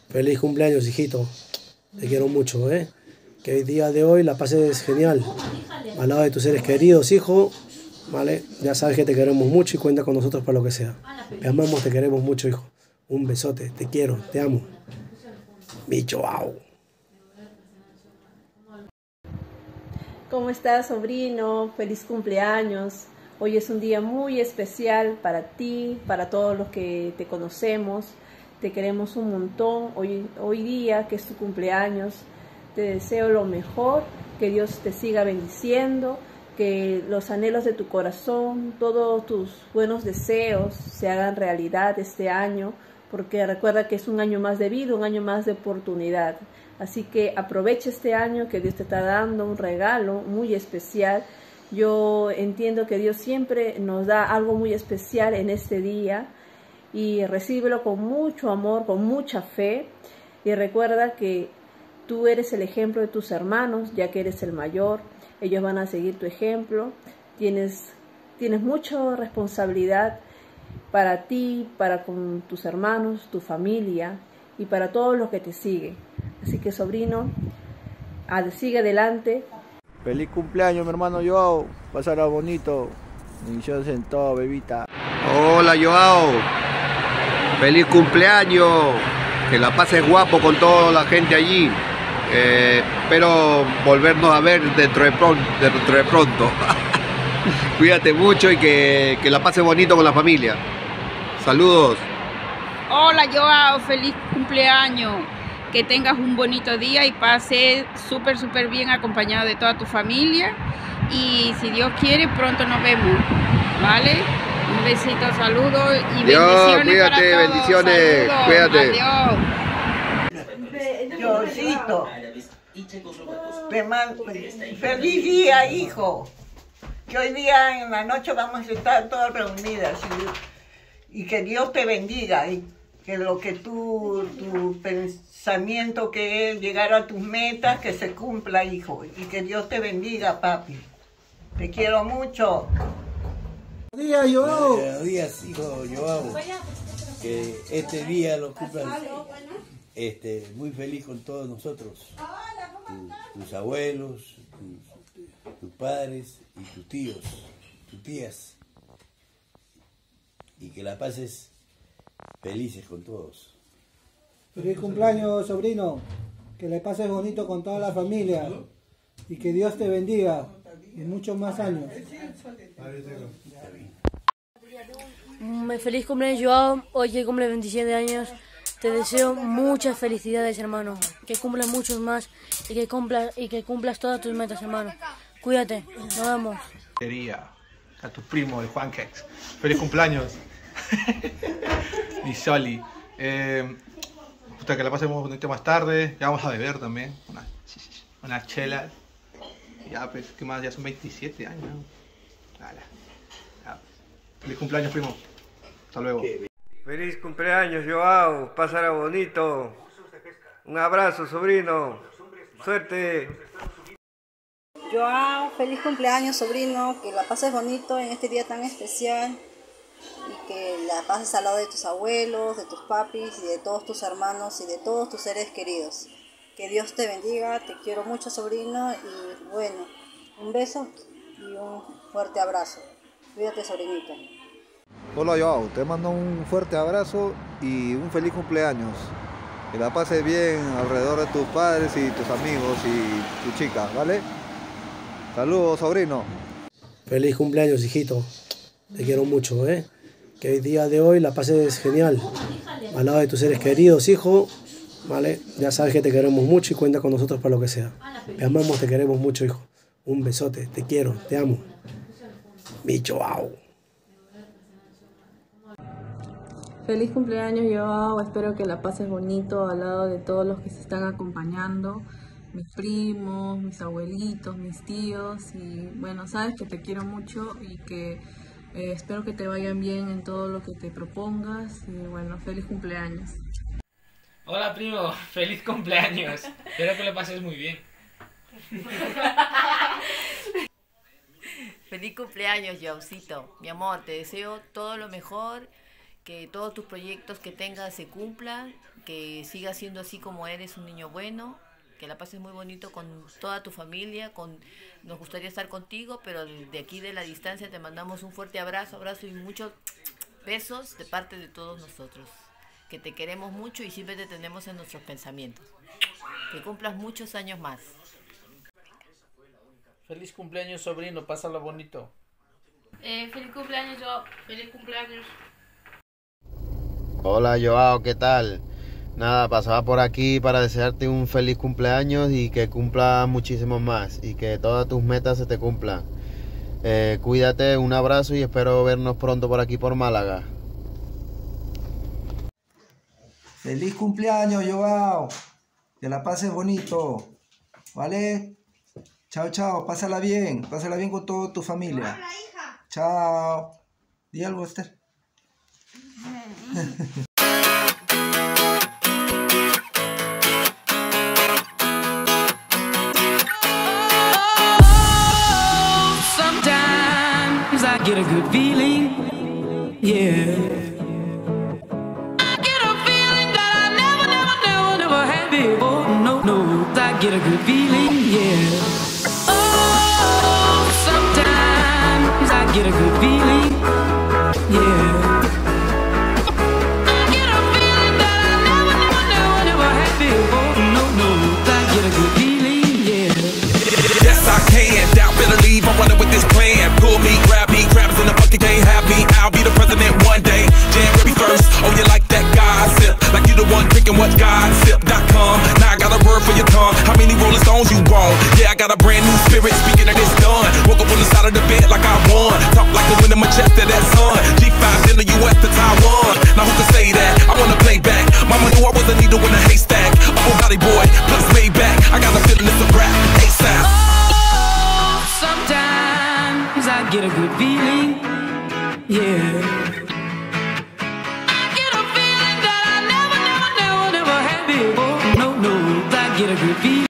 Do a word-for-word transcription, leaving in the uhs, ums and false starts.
Feliz cumpleaños, hijito. Te quiero mucho, ¿eh? Que el día de hoy la pases genial. Al lado de tus seres queridos, hijo. ¿Vale? Ya sabes que te queremos mucho y cuenta con nosotros para lo que sea. Te amamos, te queremos mucho, hijo. Un besote, te quiero, te amo. Bicho, wow. ¿Cómo estás, sobrino? Feliz cumpleaños. Hoy es un día muy especial para ti, para todos los que te conocemos. Te queremos un montón. Hoy, hoy día, que es tu cumpleaños, te deseo lo mejor, que Dios te siga bendiciendo, que los anhelos de tu corazón, todos tus buenos deseos se hagan realidad este año, porque recuerda que es un año más de vida, un año más de oportunidad. Así que aprovecha este año que Dios te está dando un regalo muy especial. Yo entiendo que Dios siempre nos da algo muy especial en este día y recíbelo con mucho amor, con mucha fe, y recuerda que tú eres el ejemplo de tus hermanos, ya que eres el mayor. Ellos van a seguir tu ejemplo. Tienes, tienes mucha responsabilidad para ti, para con tus hermanos, tu familia y para todos los que te siguen. Así que, sobrino, sigue adelante. Feliz cumpleaños, mi hermano Joao. Pasará bonito. Bendiciones en todo, bebita. Hola, Joao. Feliz cumpleaños. Que la pases guapo con toda la gente allí. Eh, espero volvernos a ver dentro de pronto. Dentro de pronto. Cuídate mucho y que, que la pases bonito con la familia. Saludos. Hola, Joao. Feliz cumpleaños. Que tengas un bonito día y pases súper, súper bien acompañado de toda tu familia. Y si Dios quiere, pronto nos vemos. ¿Vale? Un besito, saludos y Dios, bendiciones cuídate, para todos. bendiciones, Saludos, cuídate. Adiós. Diosito, te mando feliz día, hijo. Que hoy día en la noche vamos a estar todas reunidas y, y que Dios te bendiga y que lo que tú, tu pensamiento que es llegar a tus metas, que se cumpla, hijo, y que Dios te bendiga, papi. Te quiero mucho. Buenos días, Joao. Buenos días, hijo Joao. Que este día lo cumplan este, muy feliz con todos nosotros. Tu, tus abuelos, tus, tus padres y tus tíos, tus tías. Y que la pases felices con todos. Feliz cumpleaños, sobrino. Que le pases bonito con toda la familia. Y que Dios te bendiga. Y muchos más años. Feliz cumpleaños, Joao. Hoy que cumple veintisiete años. Te deseo muchas felicidades, hermano. Que cumplas muchos más y que cumplas, y que cumplas todas tus metas, hermano. Cuídate. Nos vemos. A tu primo, el Juan Kex. Feliz cumpleaños. Mi Soli. Eh, puta, que la pasemos bonito más tarde. Ya vamos a beber también. Unas una chelas. Ya, pues, ¿qué más? Ya son veintisiete años. Vale. Ya. Feliz cumpleaños, primo. Hasta luego. Feliz cumpleaños, Joao. Pásala bonito. Un abrazo, sobrino. Suerte. Joao, feliz cumpleaños, sobrino. Que la pases bonito en este día tan especial. Y que la pases al lado de tus abuelos, de tus papis y de todos tus hermanos y de todos tus seres queridos. Que Dios te bendiga. Te quiero mucho, sobrino. Y bueno, un beso y un fuerte abrazo. Cuídate, sobrinito. Hola, Joao. Te mando un fuerte abrazo y un feliz cumpleaños. Que la pases bien alrededor de tus padres y tus amigos y tu chica, ¿vale? Saludos, sobrino. Feliz cumpleaños, hijito. Te quiero mucho, ¿eh? Que el día de hoy la pases genial. Al lado de tus seres queridos, hijo. ¿Vale? Ya sabes que te queremos mucho y cuenta con nosotros para lo que sea. Te amamos, te queremos mucho, hijo. Un besote, te quiero, te amo. Bicho, wow. Feliz cumpleaños, Joao. Espero que la pases bonito al lado de todos los que se están acompañando. Mis primos, mis abuelitos, mis tíos. Y bueno, sabes que te quiero mucho y que eh, espero que te vayan bien en todo lo que te propongas. Y bueno, feliz cumpleaños. Hola, primo. Feliz cumpleaños. Espero que lo pases muy bien. Feliz cumpleaños, Joaucito. Mi amor, te deseo todo lo mejor que todos tus proyectos que tengas se cumplan, que sigas siendo así como eres, un niño bueno, que la pases muy bonito con toda tu familia, con nos gustaría estar contigo, pero de aquí de la distancia te mandamos un fuerte abrazo, abrazo y muchos besos de parte de todos nosotros, que te queremos mucho y siempre te tenemos en nuestros pensamientos. Que cumplas muchos años más. Feliz cumpleaños, sobrino, pásalo bonito. Eh, feliz cumpleaños, yo. Feliz cumpleaños. Hola Joao, ¿qué tal? Nada, pasaba por aquí para desearte un feliz cumpleaños y que cumplas muchísimos más y que todas tus metas se te cumplan. Eh, cuídate, un abrazo y espero vernos pronto por aquí por Málaga. Feliz cumpleaños, Joao. Que la pases bonito. ¿Vale? Chao, chao. Pásala bien. Pásala bien con toda tu familia. Hola, hija. Chao. Di algo, Esther. Sometimes I get a good feeling, yeah. I get a feeling that I never, never, never, never had before. No, no, I get a good feeling, yeah. Oh, sometimes I get a good feeling, yeah. I get a feeling that I never, never, never, never had before. No, no, I get a good feeling, yeah. Yes, I can. Doubt, better leave. I'm running with this plan. Pull me, grab me, crabs in the bucket, can't have me. I'll be the president one day. Jam me first. Oh, you like that gossip? Like you the one drinking what gossip dot com. Now I got a word for your tongue. How many Rolling Stones you want? Yeah, I got a brand new spirit. Speaking of this done. Woke up on the side of the bed like I won. Talk like the wind in my chest to that sun. G five in the U S to Taiwan. Now who can say that? I wanna play back. Mama knew I was a needle in a haystack. Upper body boy, plus way back. I got a feeling it's a rap. ASAP. Sometimes I get a good feeling, yeah. I get a feeling that I never, never, never, never had before. No, no, I get a good feeling.